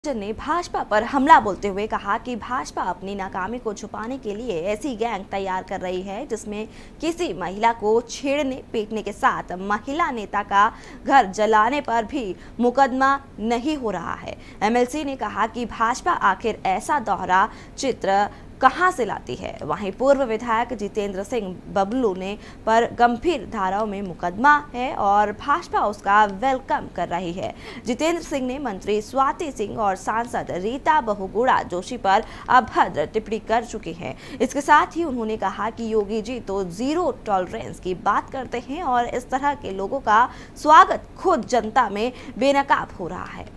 ने भाजपा पर हमला बोलते हुए कहा कि भाजपा अपनी नाकामी को छुपाने के लिए ऐसी गैंग तैयार कर रही है जिसमें किसी महिला को छेड़ने पीटने के साथ महिला नेता का घर जलाने पर भी मुकदमा नहीं हो रहा है। एमएलसी ने कहा कि भाजपा आखिर ऐसा दोहरा चित्र कहां से लाती है। वहीं पूर्व विधायक जितेंद्र सिंह बबलू ने पर गंभीर धाराओं में मुकदमा है और भाजपा उसका वेलकम कर रही है। जितेंद्र सिंह ने मंत्री स्वाति सिंह और सांसद रीता बहुगुणा जोशी पर अभद्र टिप्पणी कर चुके हैं। इसके साथ ही उन्होंने कहा कि योगी जी तो जीरो टॉलरेंस की बात करते हैं और इस तरह के लोगों का स्वागत खुद जनता में बेनकाब हो रहा है।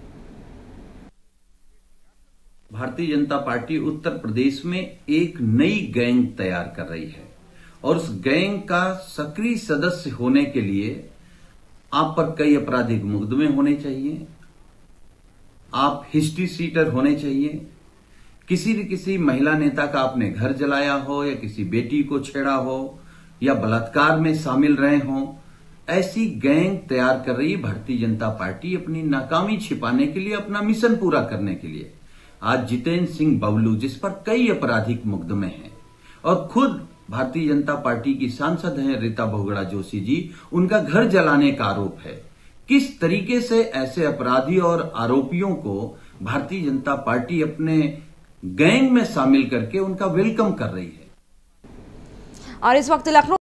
भारतीय जनता पार्टी उत्तर प्रदेश में एक नई गैंग तैयार कर रही है और उस गैंग का सक्रिय सदस्य होने के लिए आप पर कई आपराधिक मुकदमे होने चाहिए, आप हिस्ट्री सीटर होने चाहिए, किसी महिला नेता का आपने घर जलाया हो या किसी बेटी को छेड़ा हो या बलात्कार में शामिल रहे हों, ऐसी गैंग तैयार कर रही भारतीय जनता पार्टी अपनी नाकामी छिपाने के लिए, अपना मिशन पूरा करने के लिए। आज जितेंद्र सिंह बबलू जिस पर कई आपराधिक मुकदमे हैं और खुद भारतीय जनता पार्टी की सांसद हैं रीता बहुगुणा जोशी जी, उनका घर जलाने का आरोप है। किस तरीके से ऐसे अपराधी और आरोपियों को भारतीय जनता पार्टी अपने गैंग में शामिल करके उनका वेलकम कर रही है। और इस वक्त लखनऊ